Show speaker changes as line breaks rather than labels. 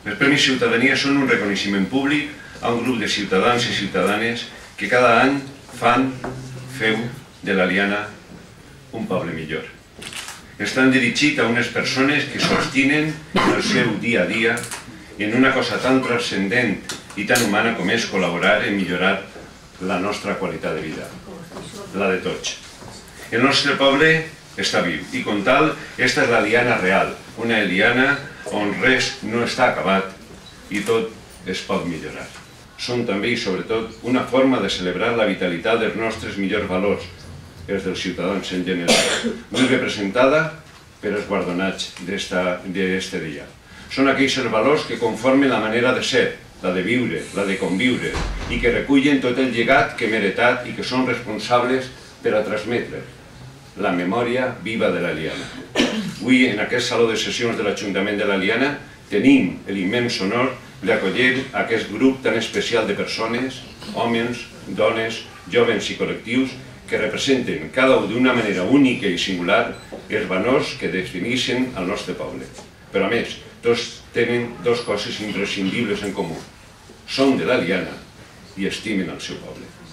Els Premis Ciutadania són un reconeixement públic a un grup de ciutadans i ciutadanes que cada any feu de l'Aliana un poble millor. Estan dirigits a unes persones que s'obstinen en el seu dia a dia en una cosa tan transcendent i tan humana com és col·laborar en millorar la nostra qualitat de vida, la de tots. El nostre poble està viu i, com tal, esta és l'Aliana real, una Aliana on res no està acabat i tot es pot millorar. Són també i sobretot una forma de celebrar la vitalitat dels nostres millors valors, els dels ciutadans en general, muy representada per els guardonats d'este dia. Són aquells valors que conformen la manera de ser, la de viure, la de conviure, i que recullen tot el llegat que hem heretat i que són responsables per a transmetre la memòria viva de l'Aliana. Avui, en aquest saló de sessions de l'Ajuntament de l'Aliana, tenim l'immens honor d'acollir aquest grup tan especial de persones, homes, dones, jovens i col·lectius, que representen cada un d'una manera única i singular els valors que defineixen el nostre poble. Però a més, tots tenen dues coses imprescindibles en comú. Són de l'Aliana i estimen el seu poble.